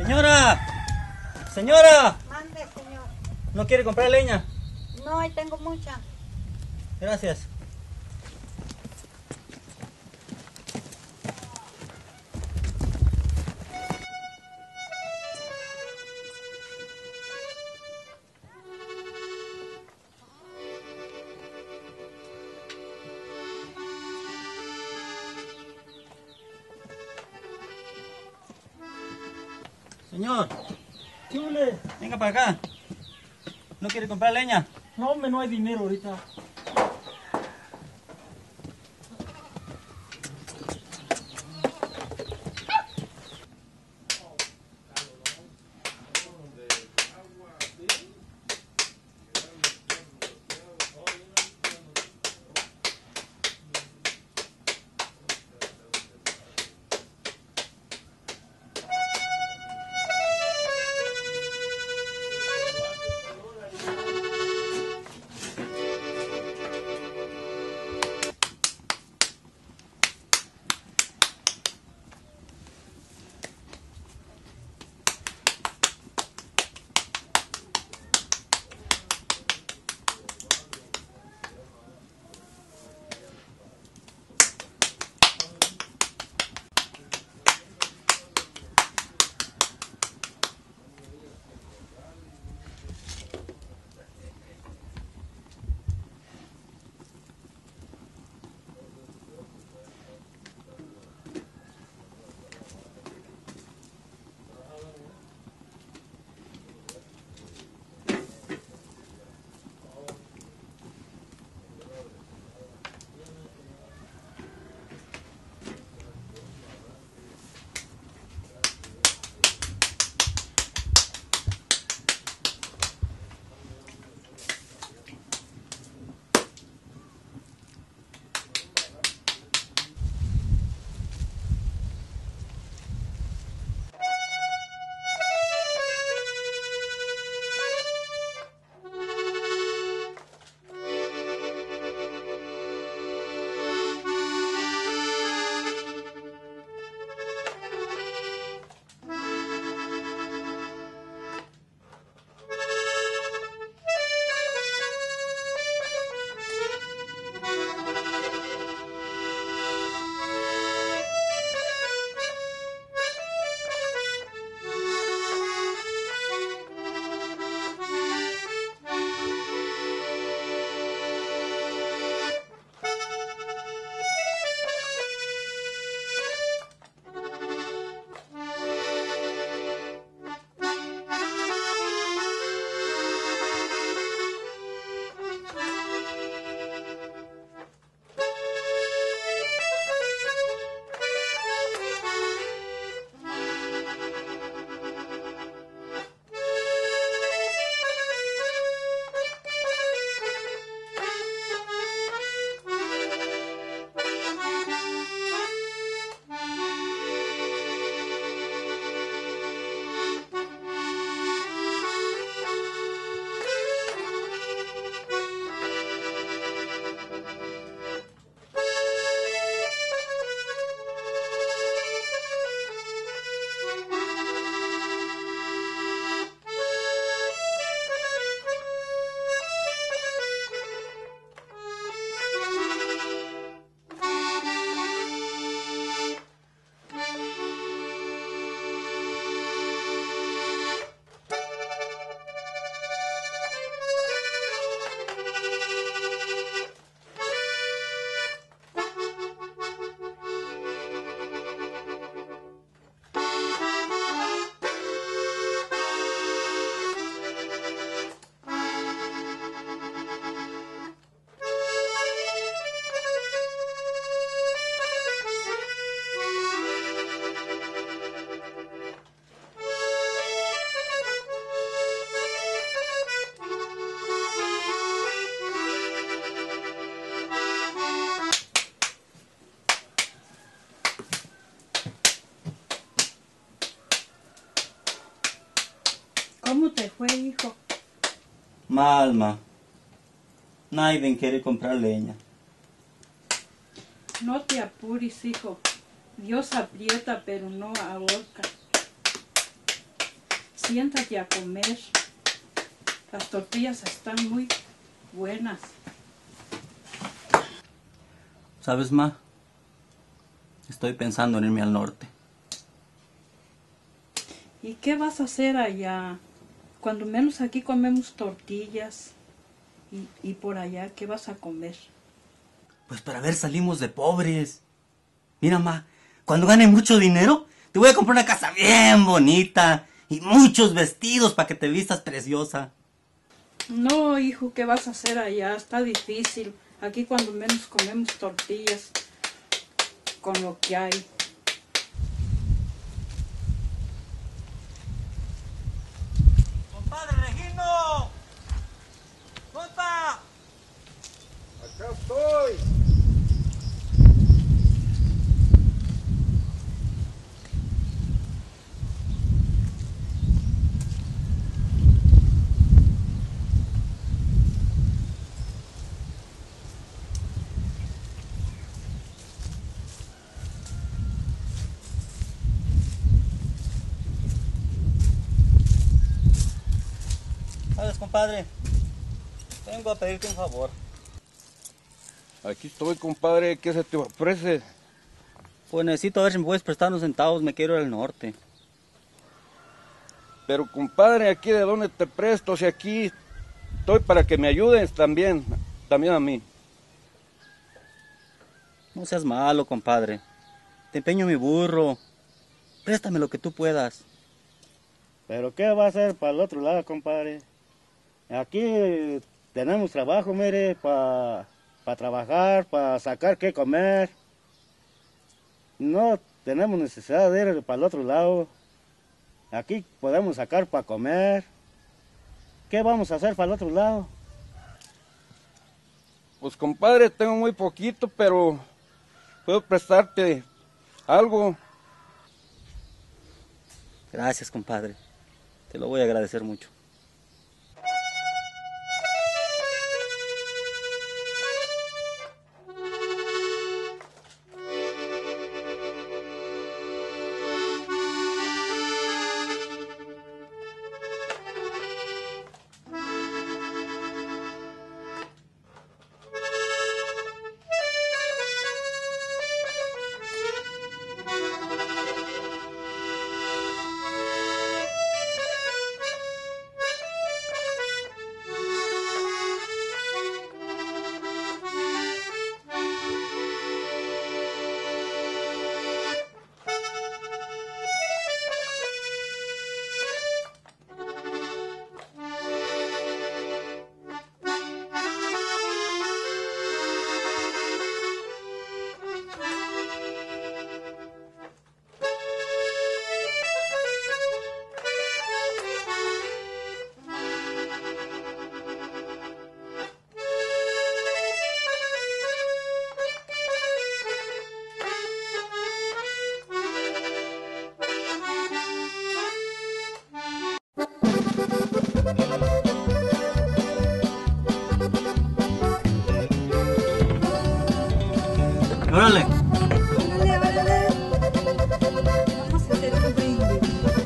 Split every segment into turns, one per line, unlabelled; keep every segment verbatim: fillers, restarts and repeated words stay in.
Señora, señora,
Mande, señor.
¿no quiere comprar leña?
No, ahí tengo mucha.
Gracias. Señor,
¿Qué huele?
venga para acá. ¿No quiere comprar leña?
No, hombre, no hay dinero ahorita.
¿Cómo te fue, hijo?
Mal, ma. Nadie quiere comprar leña.
No te apures, hijo. Dios aprieta, pero no ahorca. siéntate a comer. Las tortillas están muy buenas.
¿Sabes, ma? Estoy pensando en irme al norte.
¿Y qué vas a hacer allá? Cuando menos aquí comemos tortillas. Y, y por allá, ¿qué vas a comer?
Pues para ver, salimos de pobres. Mira, ma, cuando gane mucho dinero, te voy a comprar una casa bien bonita y muchos vestidos para que te vistas preciosa.
No, hijo, ¿qué vas a hacer allá? Está difícil. Aquí cuando menos comemos tortillas con lo que hay.
¡Compadre Regino! ¡Compa!
Acá estoy.
¿Sabes, compadre? Vengo a pedirte un favor.
Aquí estoy, compadre. ¿Qué se te ofrece?
Pues necesito ver si me puedes prestar unos centavos, me quiero ir al norte.
Pero, compadre, ¿aquí de dónde te presto? Si aquí estoy para que me ayudes también, también a mí.
No seas malo, compadre. Te empeño mi burro. Préstame lo que tú puedas.
¿Pero qué va a hacer para el otro lado, compadre? Aquí tenemos trabajo, mire, para pa trabajar, para sacar qué comer. No tenemos necesidad de ir para el otro lado. Aquí podemos sacar para comer. ¿Qué vamos a hacer para el otro lado?
Pues, compadre, tengo muy poquito, pero puedo prestarte algo.
Gracias, compadre. Te lo voy a agradecer mucho. Órale.
Órale, órale. Vamos a hacer un brindis.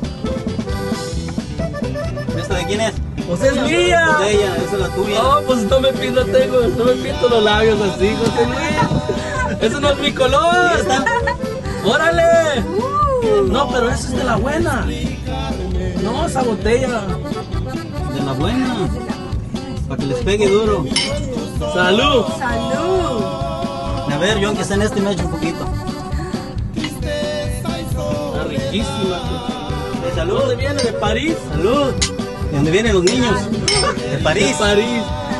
¿Esta de quién es?
¡Pues es mía!
De ella, esa es la tuya.
No, pues no me pinto, tengo, no me pinto los labios así, José Luis. Ese no es mi color.
¿Esta?
¡Órale! No, pero esa es de la buena. No, esa botella.
De la buena. Para que les pegue duro.
¡Salud!
¡Salud!
A ver, yo aunque sea en este me echo un poquito.
Está riquísima.
De
¿De
salud.
dónde viene? ¿De París?
Salud. ¿De dónde vienen los niños? De París.
De París.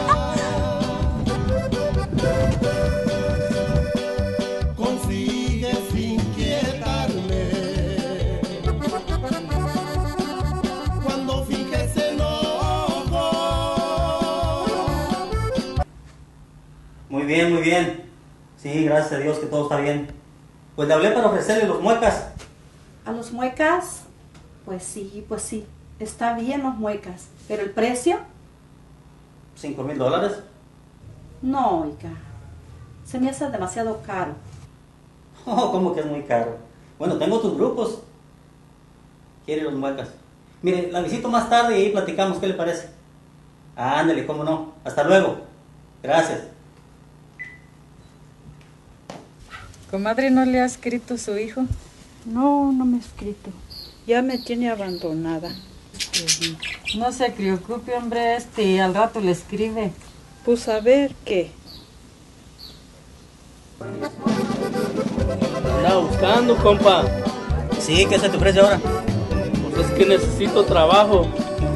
Consigues inquietarme cuando finges enojo.
Muy bien, muy bien. Sí, gracias a Dios que todo está bien. Pues le hablé para ofrecerle los muecas.
¿A los muecas? Pues sí, pues sí. Está bien los muecas. ¿Pero el precio?
Cinco mil dólares.
No, oiga. Se me hace demasiado caro.
Oh, ¿cómo que es muy caro? Bueno, tengo otros grupos. ¿Quiere los muecas? Mire, la visito más tarde y ahí platicamos, ¿qué le parece? Ah, ándale, cómo no. Hasta luego. Gracias.
Comadre, ¿no le ha escrito su hijo? No, no me ha escrito. Ya me tiene abandonada.
No se preocupe, hombre, este, al rato le escribe.
Pues a ver qué.
Anda buscando, compa.
Sí, ¿qué se te ofrece ahora?
Pues es que necesito trabajo.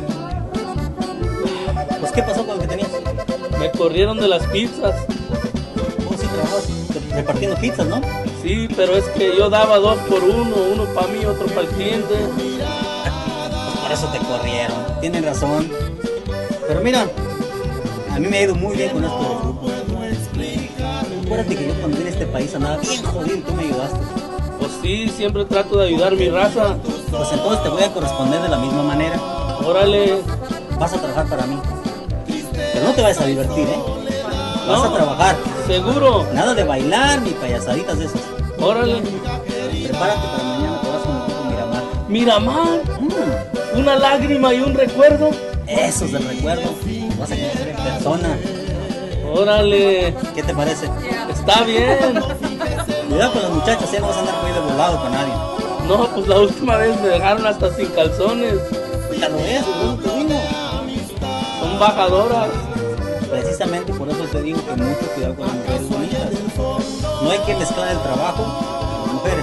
Pues, ¿qué pasó con lo que tenías?
Me corrieron de las pizzas.
Oh, sí, trabajabas repartiendo pizzas, ¿no?
Sí, pero es que yo daba dos por uno, uno para mí, otro para el cliente.
Por eso te corrieron. Tienen razón. Pero mira, a mí me ha ido muy bien con esto del grupo. Acuérdate que yo cuando vine a este país andaba bien jodido y tú me ayudaste.
Pues sí, siempre trato de ayudar a mi raza.
Pues entonces te voy a corresponder de la misma manera.
Órale.
Vas a trabajar para mí. Pero no te vayas a divertir, ¿eh? Vas
No,
a trabajar.
Seguro.
Nada de bailar ni payasaditas de esas.
Órale.
Prepárate para mañana, te vas a un grupo Miramar.
Miramar.
Mm,
Una lágrima y un recuerdo.
Eso es el recuerdo. Vas a conocer en persona.
Órale.
¿Qué te parece?
Está bien.
Cuidado con las muchachas, ¿eh? No vas a andar por ahí de volado con nadie.
No, pues la última vez me dejaron hasta sin calzones.
Ya lo ves, por eso te digo.
Son bajadoras.
Precisamente por eso te digo que mucho cuidado con las mujeres bonitas. No hay que mezclar el trabajo con las mujeres.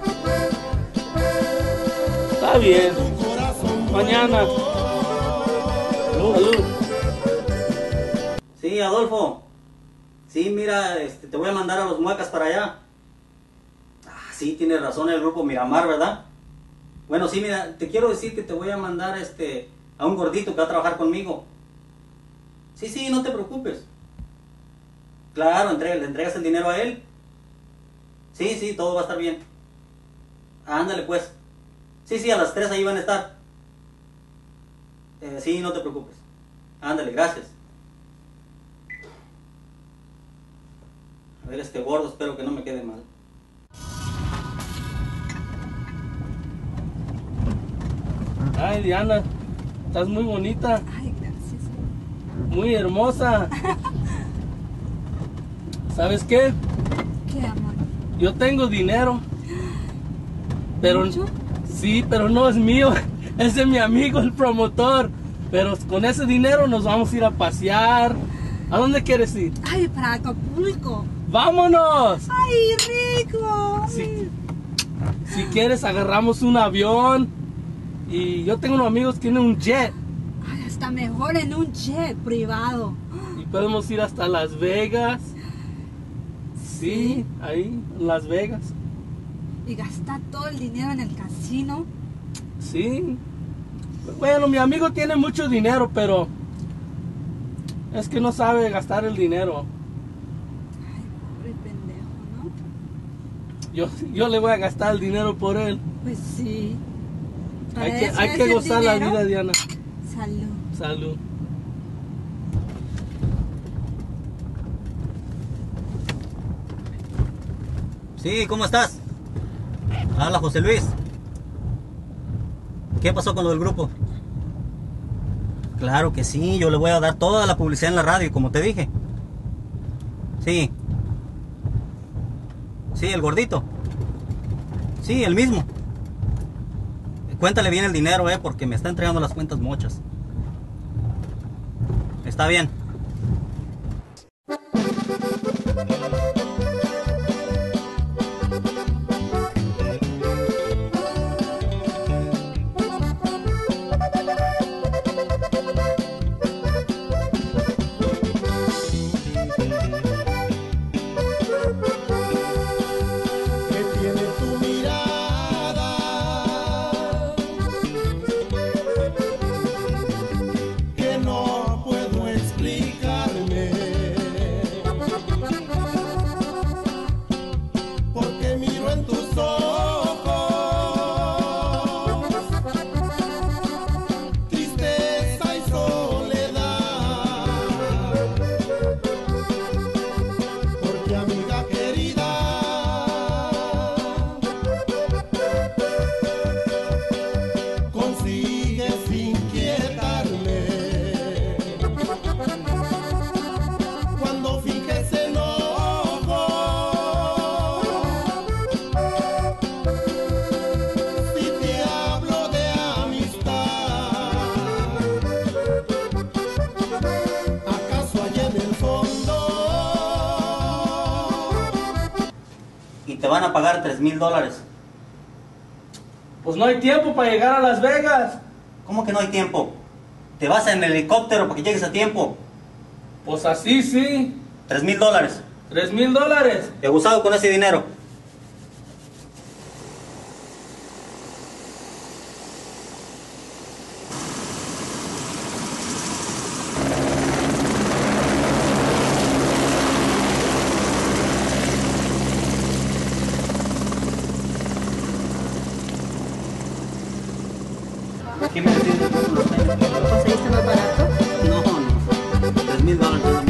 Está bien. Mañana.
Salud.
Salud.
Sí, Adolfo. Sí, mira, este, te voy a mandar a los muecas para allá. Ah, sí, tienes razón, el grupo Miramar, ¿verdad? Bueno, sí, mira, te quiero decir que te voy a mandar este, a un gordito que va a trabajar conmigo. Sí, sí, no te preocupes. Claro, entrega, le entregas el dinero a él. Sí, sí, todo va a estar bien. Ándale, pues. Sí, sí, a las tres ahí van a estar. Eh, sí, no te preocupes. Ándale, gracias. A ver, este gordo, espero que no me quede mal.
Ay, Diana, estás muy bonita.
Ay, gracias.
Muy hermosa. ¿Sabes qué?
¿Qué, amor?
Yo tengo dinero. Pero
¿Mucho?
sí, pero no es mío. Es de mi amigo, el promotor. Pero con ese dinero nos vamos a ir a pasear. ¿A dónde quieres ir?
Ay, para Acapulco.
¡Vámonos!
Ay, rico.
Si, si quieres, agarramos un avión. Y yo tengo unos amigos que tienen un jet.
Ay, está mejor en un jet privado.
Y podemos ir hasta Las Vegas. Sí, ahí, en Las Vegas.
Y gastar todo el dinero en el casino.
Sí. Bueno, mi amigo tiene mucho dinero, pero es que no sabe gastar el dinero.
Ay, pobre pendejo, ¿no?
Yo, yo le voy a gastar el dinero por él.
Pues sí. Para
Hay que,
eso
hay
es
que
el
gozar la
dinero.
vida, Diana.
Salud.
Salud.
Sí, ¿cómo estás? Habla José Luis. ¿Qué pasó con lo del grupo? Claro que sí, yo le voy a dar toda la publicidad en la radio, como te dije. Sí. Sí, el gordito. Sí, el mismo. Cuéntale bien el dinero, eh, porque me está entregando las cuentas mochas. Está bien.
Que tiene tu mirada, que no puedo explicar.
van a pagar tres mil dólares.
Pues no hay tiempo para llegar a Las Vegas.
¿Cómo que no hay tiempo? Te vas en el helicóptero para que llegues a tiempo.
Pues así sí.
Tres mil dólares.
Tres mil dólares.
Te he abusado con ese dinero. ¿Qué me decís por los tenis?
¿Lo conseguiste más barato?
No, no. Tres mil dólares.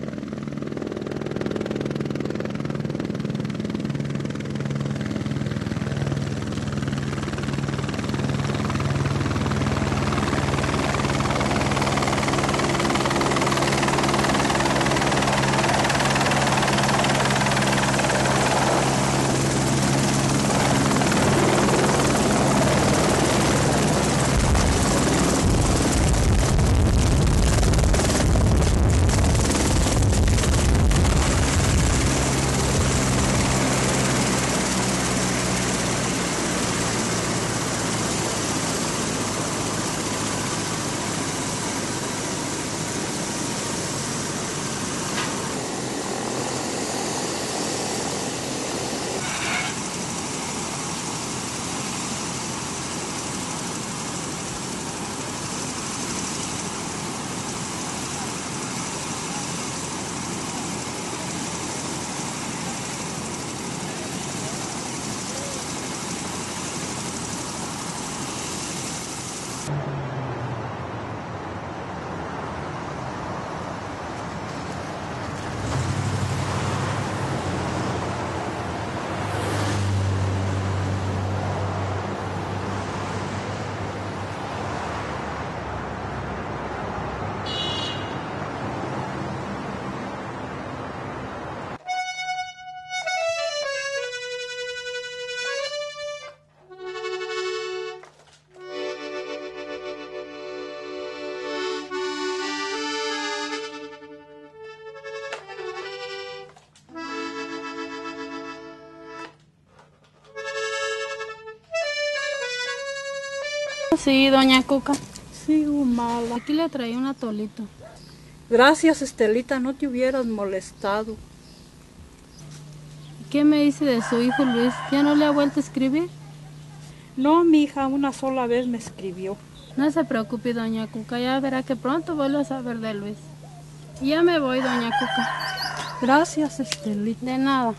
Sí, doña Cuca.
Sigo mala.
Aquí le traí un atolito.
Gracias, Estelita, no te hubieras molestado.
¿Qué me dice de su hijo Luis? ¿Ya no le ha vuelto a escribir?
No, mi hija, una sola vez me escribió.
No se preocupe, doña Cuca, ya verá que pronto vuelvo a saber de Luis. Ya me voy, doña Cuca.
Gracias, Estelita.
De nada.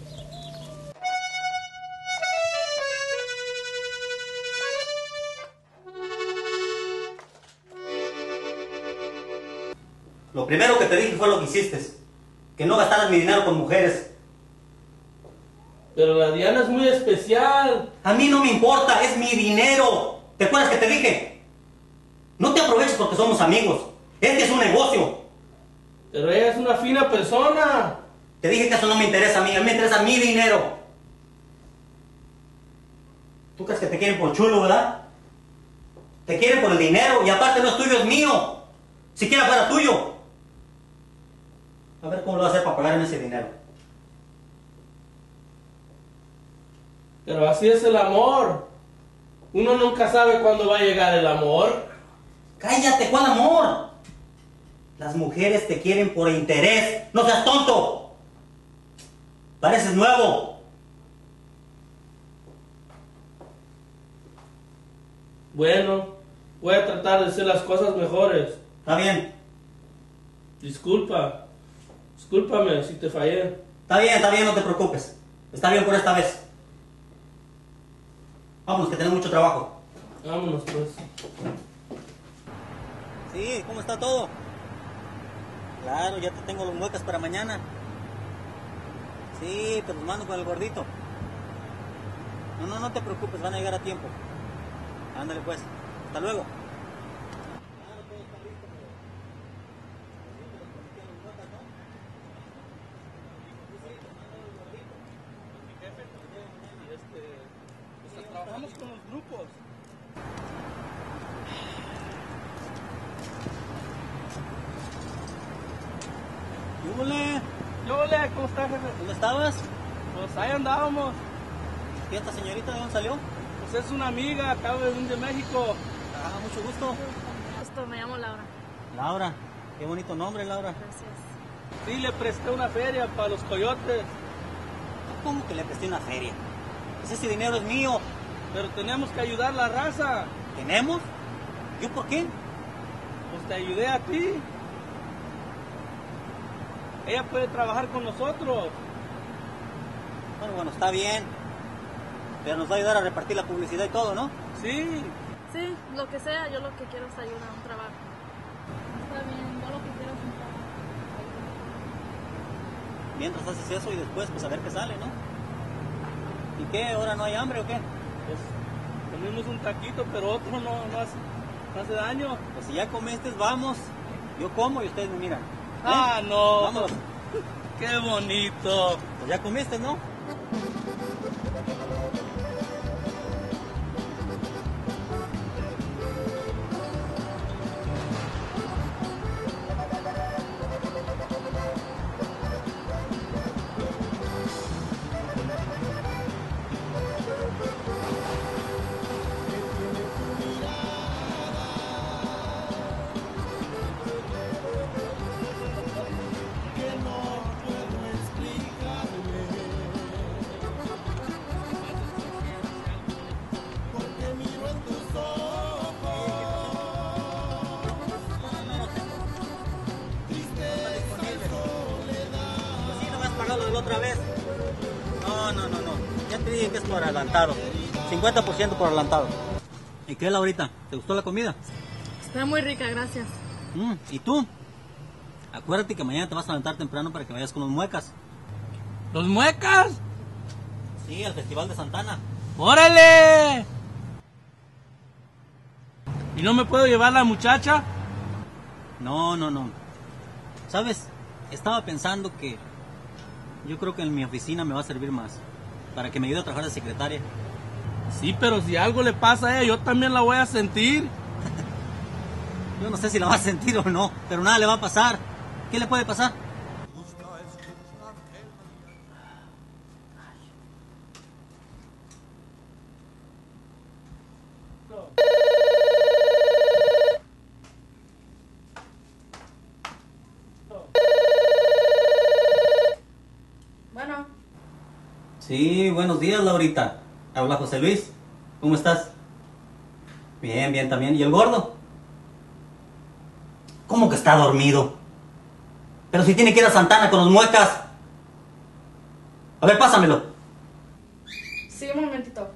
Lo primero que te dije fue lo que hiciste. Que no gastaras mi dinero con mujeres.
Pero la Diana es muy especial.
A mí no me importa, es mi dinero. ¿Te acuerdas que te dije? No te aproveches porque somos amigos. Este es un negocio.
Pero ella es una fina persona.
Te dije que eso no me interesa a mí, a mí me interesa mi dinero. ¿Tú crees que te quieren por chulo, verdad? Te quieren por el dinero y aparte no es tuyo, es mío. Siquiera fuera tuyo. A ver cómo lo vas a hacer para pagarme ese dinero.
Pero así es el amor. Uno nunca sabe cuándo va a llegar el amor.
Cállate, ¿cuál amor? Las mujeres te quieren por interés. No seas tonto. Pareces nuevo.
Bueno, voy a tratar de hacer las cosas mejores.
Está bien.
Disculpa. Discúlpame si te fallé.
Está bien, está bien, no te preocupes. Está bien por esta vez. Vámonos, que tenemos mucho trabajo.
Vámonos, pues.
Sí, ¿cómo está todo? Claro, ya te tengo los muecas para mañana. Sí, te los mando con el gordito. No, no, no te preocupes, van a llegar a tiempo. Ándale pues, hasta luego.
Trabajamos con los grupos.
¡Yúbole!
Yo, hola, ¿cómo estás, jefe?
¿Dónde estabas?
Pues ahí andábamos.
¿Y esta señorita de dónde salió?
Pues es una amiga, acaba de venir de México.
Ah, mucho gusto.
Gusto, me llamo Laura.
Laura, qué bonito nombre, Laura.
Gracias.
Sí, le presté una feria para los coyotes.
¿Cómo que le presté una feria? Pues ese dinero es mío.
Pero tenemos que ayudar a la raza.
¿Tenemos? ¿Yo por qué?
Pues te ayudé a ti. Ella puede trabajar con nosotros.
Bueno, bueno, está bien. Pero nos va a ayudar a repartir la publicidad y todo, ¿no?
Sí.
Sí, lo que sea, yo lo que quiero es ayuda a un trabajo.
Está bien, yo lo que quiero es un trabajo.
Mientras haces eso y después, pues a ver qué sale, ¿no? ¿Y qué? ¿Ahora no hay hambre o qué?
Pues comimos un taquito, pero otro no, no, hace, no hace daño.
Pues si ya comiste, vamos. Yo como y ustedes me miran. ¿Eh?
Ah, no.
Vámonos.
Qué bonito.
Pues ya comiste, ¿no? Otra vez. No, no, no, no. Ya te dije que es por adelantado. cincuenta por ciento por adelantado. ¿Y qué, Laurita? ¿Te gustó la comida?
Está muy rica, gracias.
Mm, ¿y tú? Acuérdate que mañana te vas a levantar temprano para que vayas con los muecas.
¿Los muecas?
Sí, al Festival de Santana.
¡Órale! ¿Y no me puedo llevar la muchacha?
No, no, no. ¿Sabes? Estaba pensando que yo creo que en mi oficina me va a servir más. Para que me ayude a trabajar de secretaria.
Sí, pero si algo le pasa a ella, yo también la voy a sentir.
Yo no sé si la va a sentir o no, pero nada le va a pasar. ¿Qué le puede pasar?
Bueno.
Sí, buenos días, Laurita. Habla José Luis. ¿Cómo estás? Bien, bien también. ¿Y el gordo? ¿Cómo que está dormido? Pero si tiene que ir a Santana con los muecas. A ver, pásamelo.
Sí, un momentito.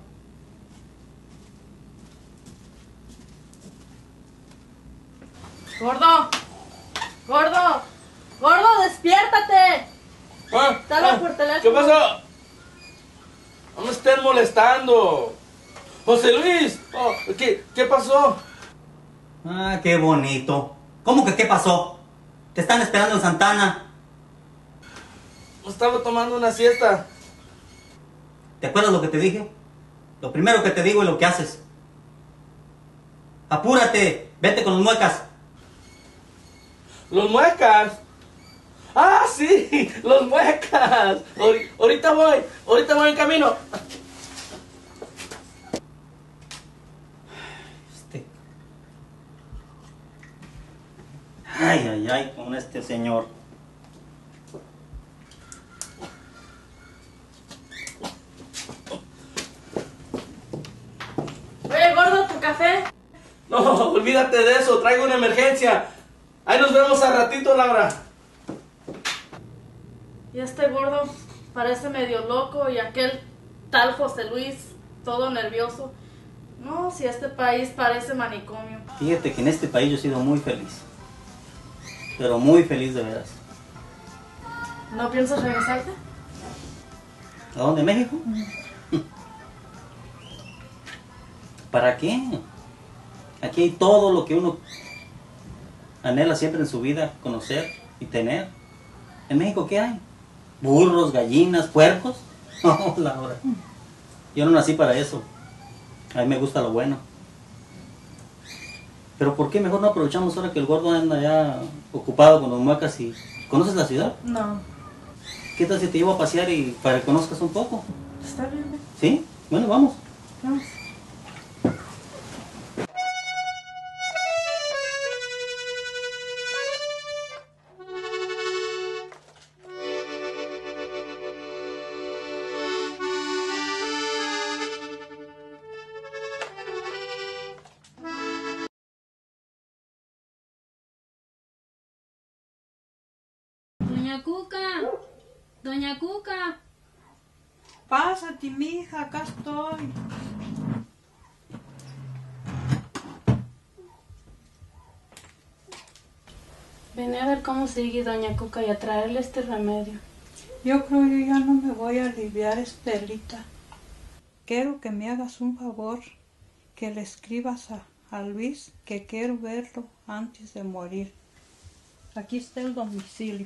Gordo. Gordo. Gordo, despiértate.
Ah,
Te hablo
ah,
por teléfono.
¿Qué pasó? No me estén molestando. José Luis, oh, ¿qué, ¿qué pasó?
Ah, qué bonito. ¿Cómo que qué pasó? Te están esperando en Santana.
Estaba tomando una siesta.
¿Te acuerdas lo que te dije? Lo primero que te digo es lo que haces. Apúrate, vete con los muecas.
¿Los muecas? ¡Ah, sí! ¡Los muecas! Ahori- ahorita voy, ahorita voy en camino.
Este. Ay, ay, ay, con este señor.
Oye, gordo, ¿tu café?
No, olvídate de eso, traigo una emergencia. Ahí nos vemos al ratito, Laura.
Y este gordo parece medio loco y aquel tal José Luis, todo nervioso. No, si este país parece manicomio.
Fíjate que en este país yo he sido muy feliz. Pero muy feliz de veras.
¿No piensas regresarte?
¿A dónde? ¿México? ¿Para qué? Aquí hay todo lo que uno anhela siempre en su vida, conocer y tener. ¿En México qué hay? ¿Burros, gallinas, puercos? No, Laura. Yo no nací para eso. A mí me gusta lo bueno. Pero ¿por qué mejor no aprovechamos ahora que el gordo anda ya ocupado con los muecas y... ¿Conoces la ciudad?
No.
¿Qué tal si te llevo a pasear y para que conozcas un poco?
Está bien.
¿Sí? Bueno, vamos.
Vamos.
Doña Cuca, Doña Cuca.
Pásate, mija, acá estoy.
Vine a ver cómo sigue Doña Cuca y a traerle este remedio.
Yo creo que ya no me voy a aliviar, Estelita. Quiero que me hagas un favor, que le escribas a, a Luis que quiero verlo antes de morir. Aquí está el domicilio.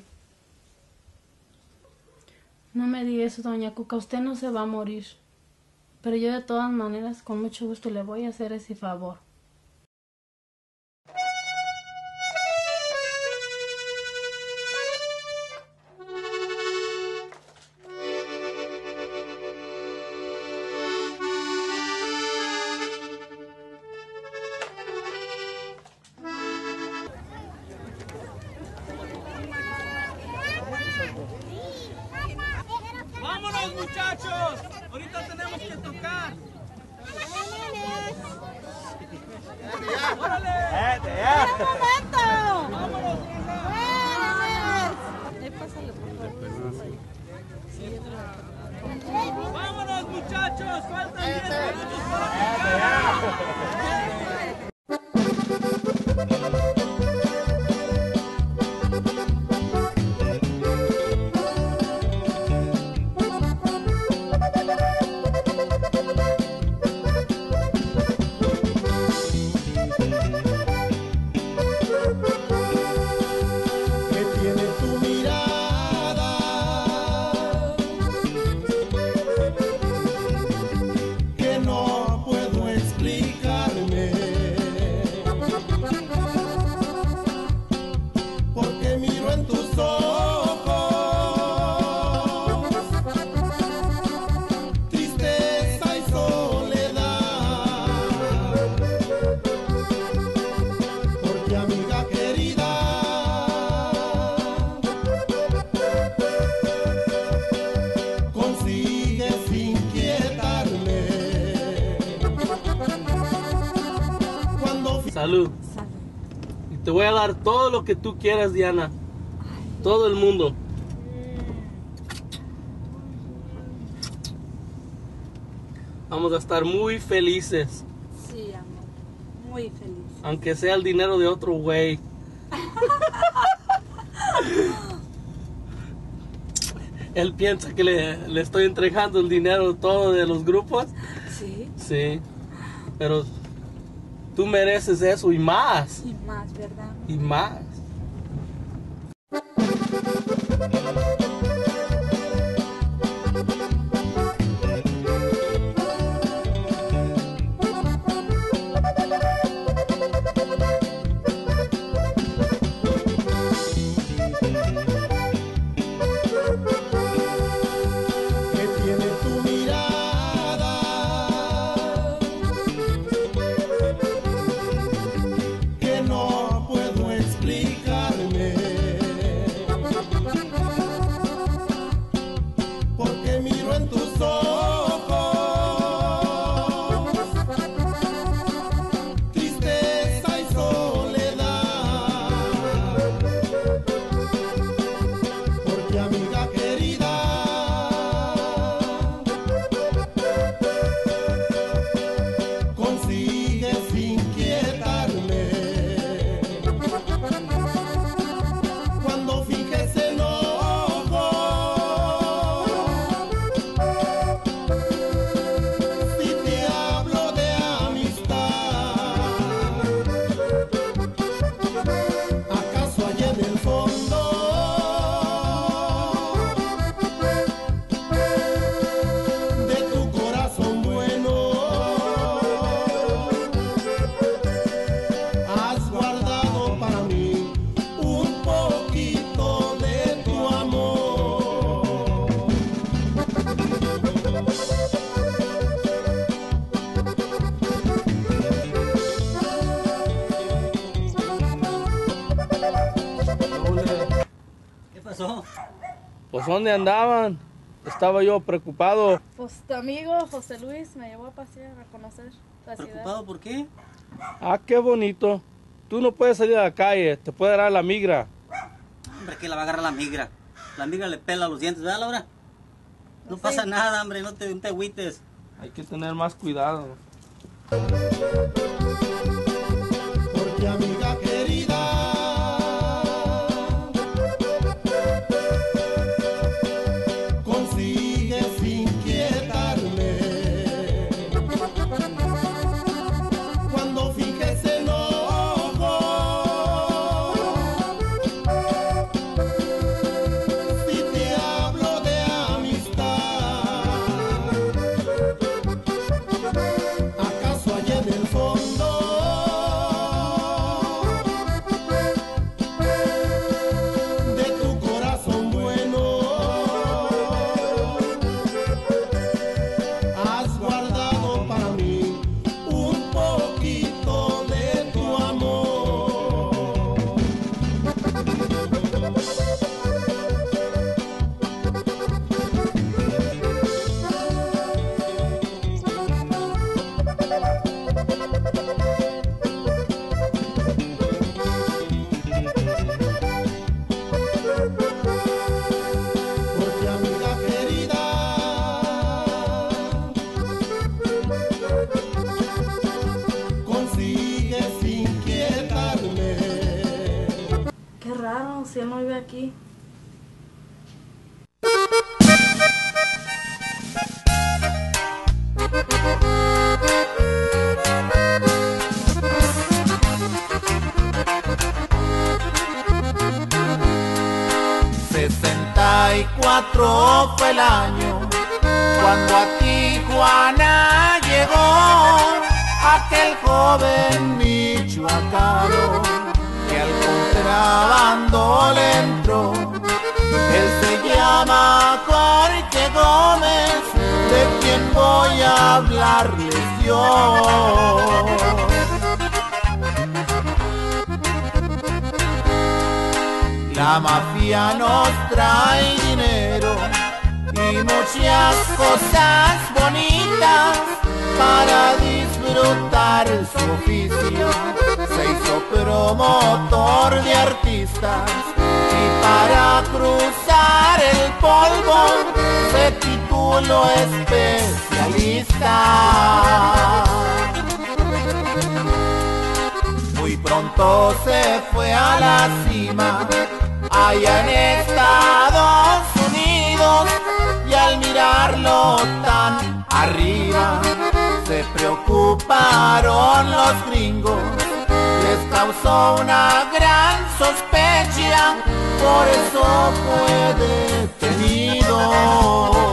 No me diga eso, Doña Cuca, usted no se va a morir. Pero yo de todas maneras, con mucho gusto, le voy a hacer ese favor.
¡Vámonos, muchachos! Ahorita tenemos que tocar. ¡Órale!
¡Un momento!
¡Vámonos! ¡Vámonos, muchachos! ¡Faltan diez minutos para
Que tiene tu mirada, que no puedo explicarme, porque miro en tus ojos tristeza y soledad, porque amiga querida, consigues inquietarme. Cuando
Salud. Y te voy a dar todo lo que tú quieras, Diana. Todo el mundo. Vamos a estar muy felices.
Sí, amor. Muy feliz.
Aunque sea el dinero de otro güey. Él piensa que le, le estoy entregando el dinero todo de los grupos.
Sí.
Sí. Pero tú mereces eso y más.
Y más, ¿verdad?
Y más.
que tiene tu mirada, que no puedo explicar.
Pues ¿dónde andaban? Estaba yo preocupado.
Pues tu amigo José Luis me llevó a pasear, a conocer la ciudad.
¿Preocupado por qué?
Ah, qué bonito. Tú no puedes salir a la calle, te puede dar la migra.
Hombre, que la va a agarrar la migra. La migra le pela los dientes, ¿verdad, Laura? No
Sí.
pasa nada, hombre, no te, no te agüites.
Hay que tener más cuidado.
Porque amiga querida, consigues inquietarme cuando finges enojo. Si te hablo de amistad, ¿acaso allá en el fondo de tu corazón bueno has guardado para mí un poquito de tu amor? Porque amiga querida, consigues inquietarme.
Qué raro, si él no vive aquí.
sesenta y cuatro fue el año cuando a Tijuana llegó aquel joven michoacano que al contrabando le entró. Él se llama Jorge Gómez, de quien voy a hablarles yo. La mafia nos trae dinero y muchas cosas bonitas para disfrutar su oficio. Se hizo promotor de artistas y para cruzar el polvo se tituló especialista. Muy pronto se fue a la cima allá en Estados Unidos, y al mirarlo tan arriba se preocuparon los gringos. Les causó una gran sospecha, por eso fue detenido.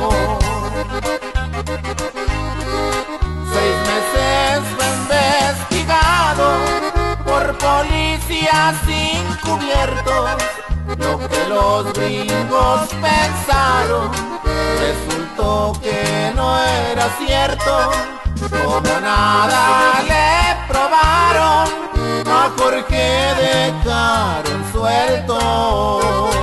Seis meses fue investigado por policías encubiertos. Lo que los gringos pensaron resultó que no era cierto. Como nada le probaron, a Jorge dejaron suelto.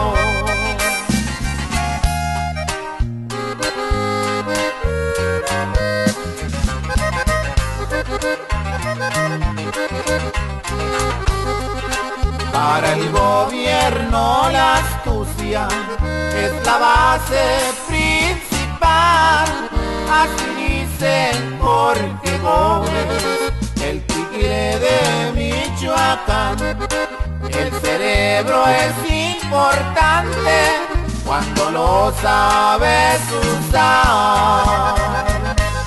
Para el gobierno la astucia es la base principal, así dicen Jorge Gómez, el tigre de Michoacán. El cerebro es importante cuando lo sabes usar.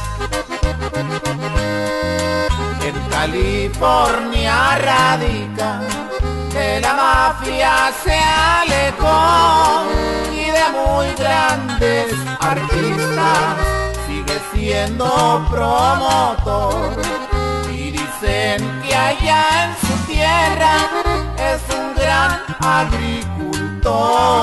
En California radica, de la mafia se alejó y de muy grandes artistas sigue siendo promotor. Y dicen que allá en su tierra es un gran agricultor.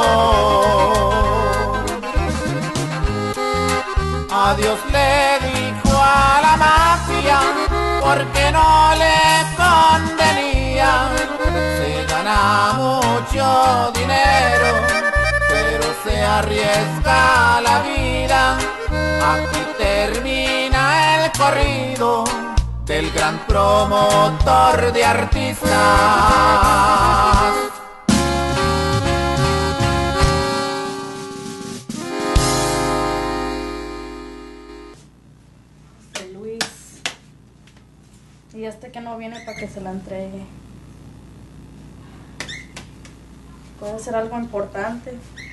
Adiós le dijo a la mafia porque no le convenía. Se gana mucho dinero, pero se arriesga la vida. Aquí termina el corrido del gran promotor de artistas.
De Luis. Y este que no viene para que se la entregue. Puede ser algo importante.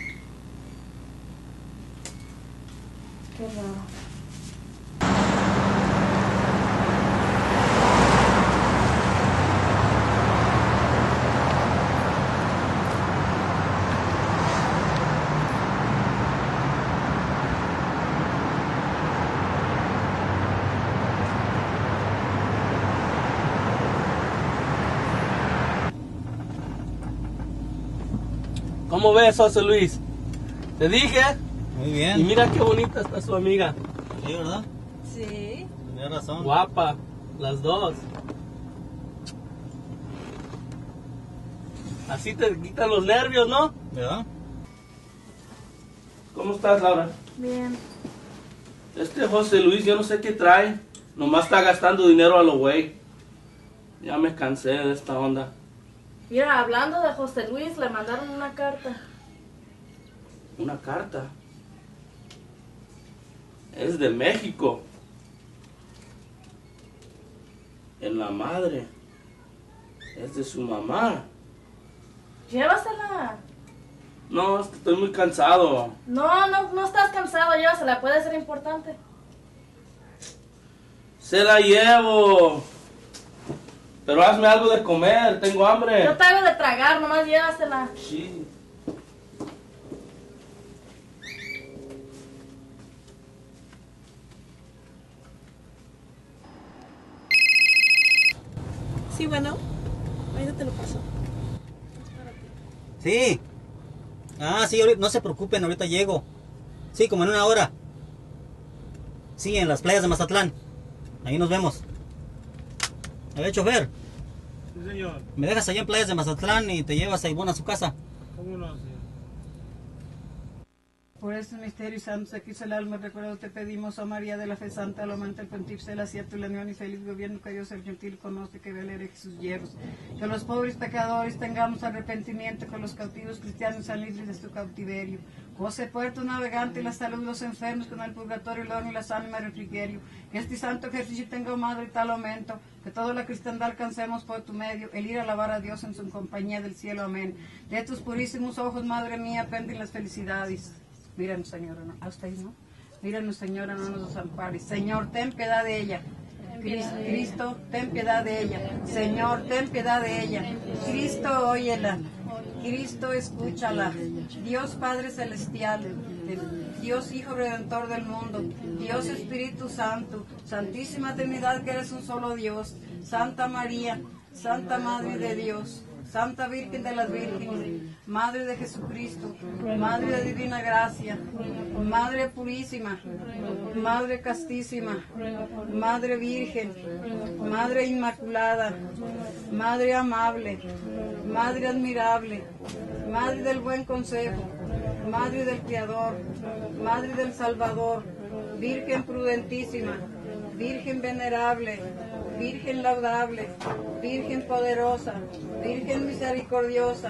Qué raro.
¿Cómo ves, José Luis? Te dije.
Muy bien.
Y mira qué bonita está su amiga.
Sí, ¿verdad?
Sí.
Tienes razón.
Guapa, las dos. Así te quitan los nervios, ¿no?
¿Verdad?
¿Cómo estás, Laura?
Bien.
Este José Luis, yo no sé qué trae. Nomás está gastando dinero a lo güey. Ya me cansé de esta onda.
Mira, hablando de José Luis, le mandaron una carta.
Una carta. Es de México. En la madre. Es de su mamá.
Llévasela.
No, es que estoy muy cansado.
No, no, no estás cansado, llévasela, puede ser importante.
Se la llevo. Pero hazme algo de comer, tengo hambre.
Yo te hago de tragar, nomás llévasela.
Sí.
Sí, bueno, ahorita te lo paso.
Sí. Ah, sí, ahorita- no se preocupen, ahorita llego. Sí, como en una hora. Sí, en las playas de Mazatlán. Ahí nos vemos. A ver, chofer,
Sí, señor.
me dejas allá en playas de Mazatlán y te llevas a Ivonne a su casa.
¿Cómo no, señor?
Por estos misterios santos, aquí el alma, recuerdo, te pedimos, oh María de la Fe Santa, lo amante el pontífice, la cierta la unión y feliz gobierno que Dios el gentil conoce, que vele hereje sus hierros. Que los pobres pecadores tengamos arrepentimiento, que los cautivos cristianos sean libres de su cautiverio. José Puerto navegante, la salud de los enfermos, con el purgatorio, el horno y las ánimas refrigerio. Que este santo ejercicio tenga, oh Madre, tal aumento, que toda la cristiandad alcancemos por tu medio, el ir a alabar a Dios en su compañía del cielo, amén. De tus purísimos ojos, Madre mía, penden las felicidades. Míranos, Señora, ¿no? A usted, ¿no? Míranos, Señora, no nos desampares. Señor, ten piedad de ella. Cristo, Cristo, ten piedad de ella. Señor, ten piedad de ella. Cristo, óyela. Cristo, escúchala. Dios Padre Celestial, Dios Hijo Redentor del mundo, Dios Espíritu Santo, Santísima Trinidad, que eres un solo Dios. Santa María, Santa Madre de Dios, Santa Virgen de las Vírgenes, Madre de Jesucristo, Madre de Divina Gracia, Madre Purísima, Madre Castísima, Madre Virgen, Madre Inmaculada, Madre Amable, Madre Admirable, Madre del Buen Consejo, Madre del Creador, Madre del Salvador, Virgen Prudentísima, Virgen Venerable, Virgen Laudable, Virgen Poderosa, Virgen Misericordiosa,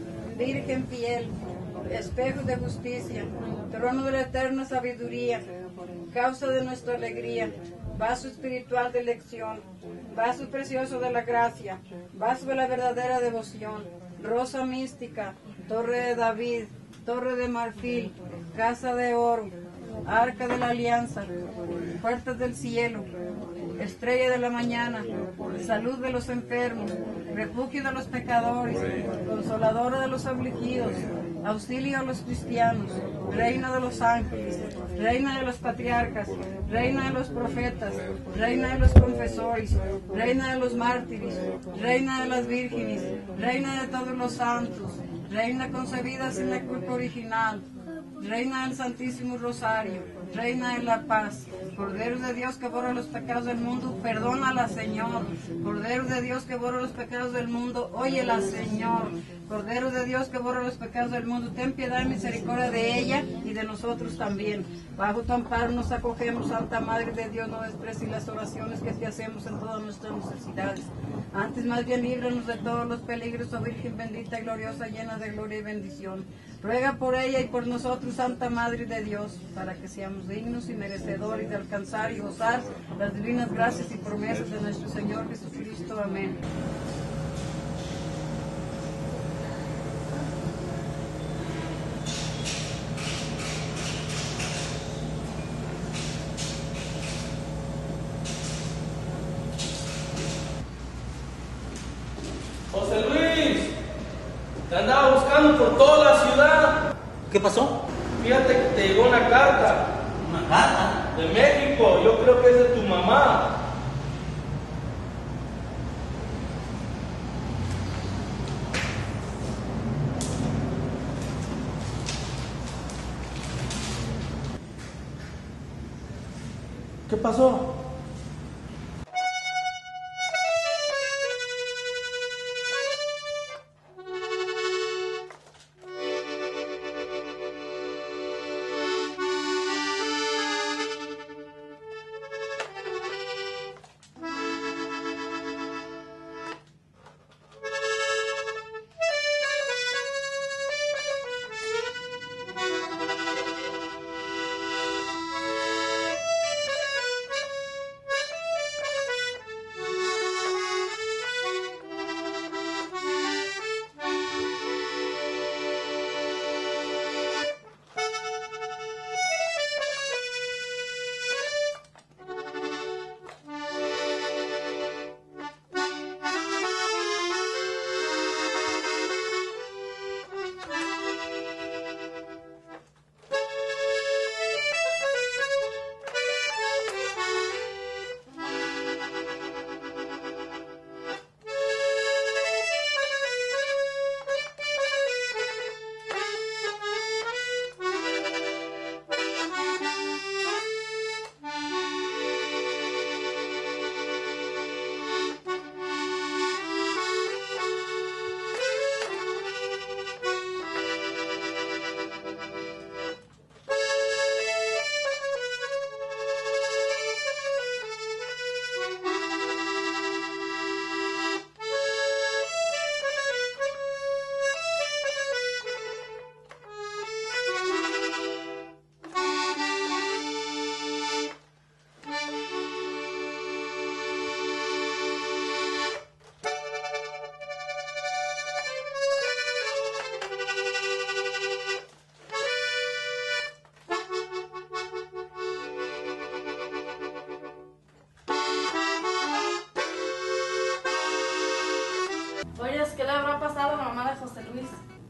Virgen Fiel, Espejo de Justicia, Trono de la Eterna Sabiduría, Causa de nuestra alegría, Vaso espiritual de elección, Vaso precioso de la gracia, Vaso de la verdadera devoción, Rosa mística, Torre de David, Torre de marfil, Casa de oro, Arca de la alianza, Puertas del cielo, Estrella de la mañana, Salud de los enfermos, Refugio de los pecadores, Consoladora de los afligidos, Auxilio a los cristianos, Reina de los ángeles, Reina de los patriarcas, Reina de los profetas, Reina de los confesores, Reina de los mártires, Reina de las vírgenes, Reina de todos los santos, Reina concebida sin la culpa original, Reina del Santísimo Rosario, Reina de la Paz, Cordero de Dios que borra los pecados del mundo, perdónala, Señor. Cordero de Dios que borra los pecados del mundo, óyela, Señor. Cordero de Dios que borra los pecados del mundo, ten piedad y misericordia de ella y de nosotros también. Bajo tu amparo nos acogemos, Santa Madre de Dios, no desprecies las oraciones que te hacemos en todas nuestras necesidades. Antes más bien líbranos de todos los peligros, oh Virgen bendita y gloriosa, llena de gloria y bendición. Ruega por ella y por nosotros, Santa Madre de Dios, para que seamos dignos y merecedores de alcanzar y gozar las divinas gracias y promesas de nuestro Señor Jesucristo. Amén.
José Luis, te andaba buscando por toda la ciudad.
¿Qué pasó?
Fíjate que te llegó una carta.
¿Una carta?
De México, yo creo que es de tu mamá. ¿Qué pasó?
¿Qué le habrá pasado a la mamá de José Luis?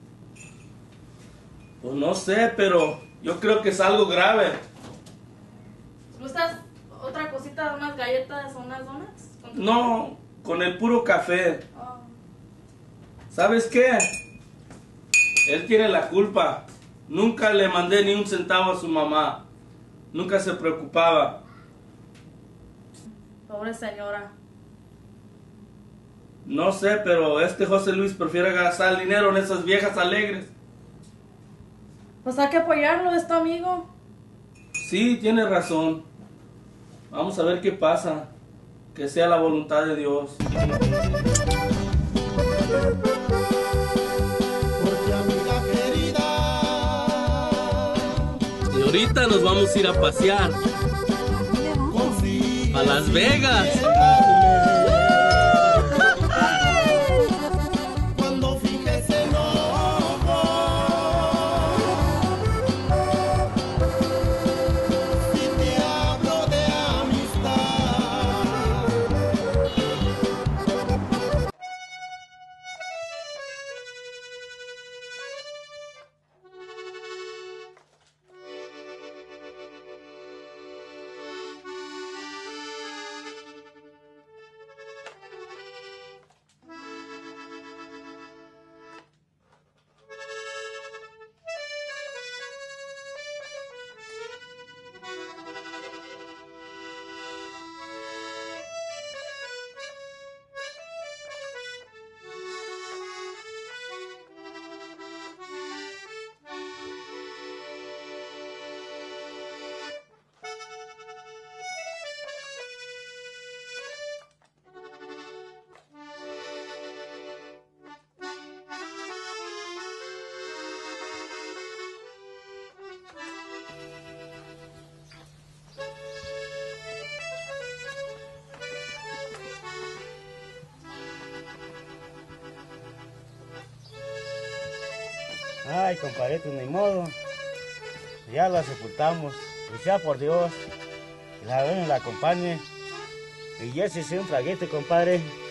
Pues no sé, pero yo creo que es algo grave.
¿Gustas otra cosita, unas galletas o unas donuts?
No, con el puro café.
Oh.
¿Sabes qué? Él tiene la culpa. Nunca le mandé ni un centavo a su mamá. Nunca se preocupaba.
Pobre señora.
No sé, pero este José Luis prefiere gastar el dinero en esas viejas alegres.
Pues hay que apoyarlo, es tu amigo.
Sí, tiene razón. Vamos a ver qué pasa. Que sea la voluntad de Dios. Y ahorita nos vamos a ir a pasear a Las Vegas.
Ay, compadrito, ni modo. Ya la sepultamos. Y sea por Dios, la ven la acompañe. Y ya se hizo un traguito, compadre.